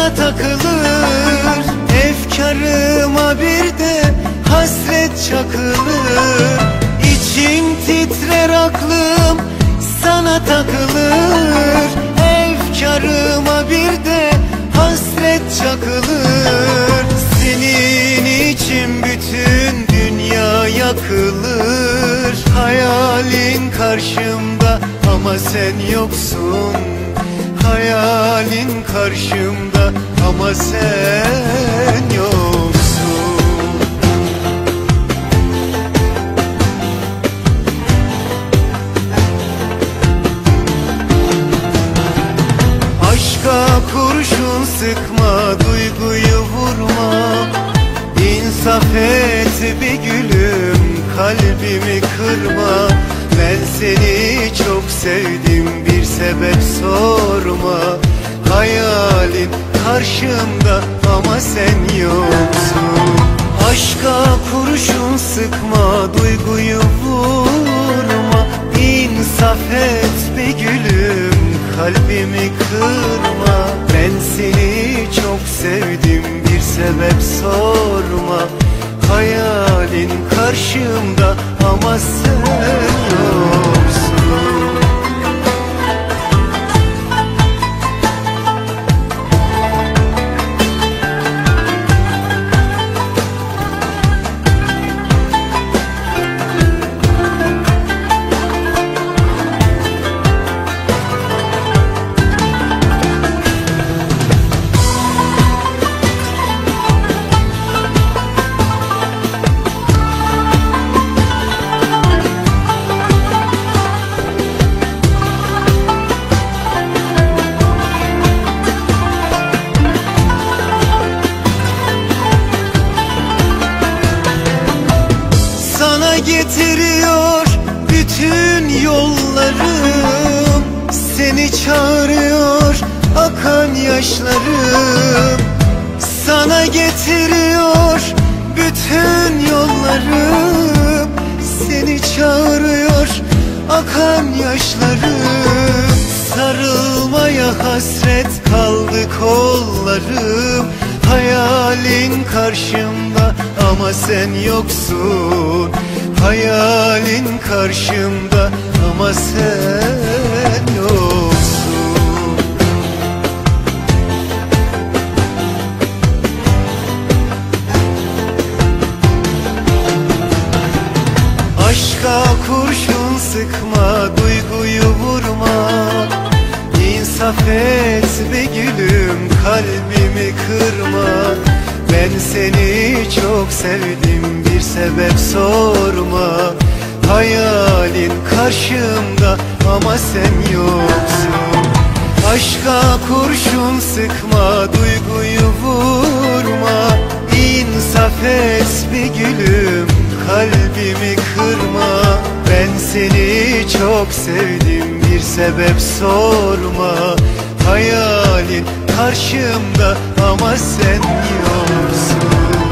sana takılır, efkarıma bir de hasret çakılır. İçim titrer, aklım sana takılır, efkarıma bir de hasret çakılır. Senin için bütün dünya yakılır. Hayalin karşımda ama sen yoksun. Hayalin karşımda ama sen yoksun. Aşka kurşun sıkma, duyguyu vurma. İnsaf et bir gülüm, kalbimi kırma. Ben seni çok sevdim, bir sebep sorma. Hayalin karşımda ama sen yoksun. Aşka kurşun sıkma, duyguyu vurma. İnsaf et be gülüm, kalbimi kırma. Ben seni çok sevdim, bir sebep sorma. Hayalin karşımda ama sen yoksun. Getiriyor bütün yollarım, seni çağırıyor akan yaşlarım. Sana getiriyor bütün yollarım, seni çağırıyor akan yaşlarım. Sarılmaya hasret kaldı kollarım. Hayalin karşımda ama sen yoksun. Hayalin karşımda ama sen yoksun. Aşka kurşun sıkma, duyguyu vurma. İnsaf et be gülüm, kalbimi kırma. Ben seni çok sevdim, bir sebep sorma. Hayalin karşımda ama sen yoksun. Aşka kurşun sıkma, duyguyu vurma. İnsaf et be gülüm, kalbimi kırma. Ben seni çok sevdim, bir sebep sorma. Hayalin karşımda ama sen yoksun.